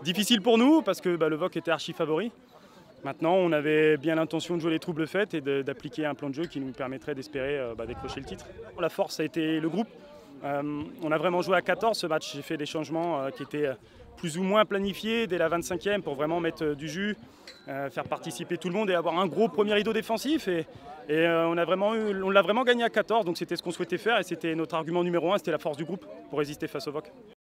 Difficile pour nous parce que le VOC était archi favori. Maintenant, on avait bien l'intention de jouer les troubles faites et d'appliquer un plan de jeu qui nous permettrait d'espérer décrocher le titre. La force a été le groupe. On a vraiment joué à 14 ce match. J'ai fait des changements qui étaient plus ou moins planifiés dès la 25e pour vraiment mettre du jus, faire participer tout le monde et avoir un gros premier rideau défensif. Et on l'a vraiment gagné à 14, donc c'était ce qu'on souhaitait faire et c'était notre argument numéro 1, c'était la force du groupe pour résister face au VOC.